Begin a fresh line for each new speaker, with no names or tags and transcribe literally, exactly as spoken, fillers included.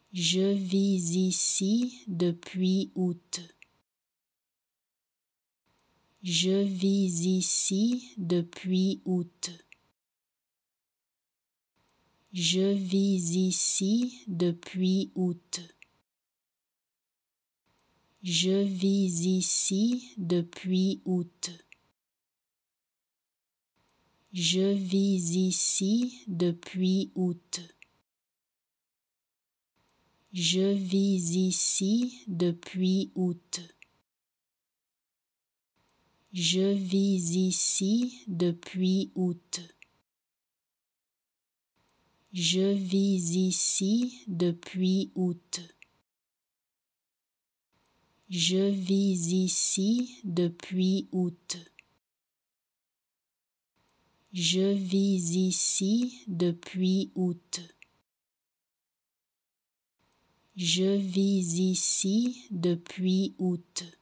Je vis ici depuis août. Je vis ici depuis août. Je vis ici depuis août. Je vis ici depuis août. Je vis ici depuis août. Je vis ici depuis août. Je vis ici depuis août. Je vis ici depuis août. Je vis ici depuis août. Je vis ici depuis août. Je vis ici depuis août.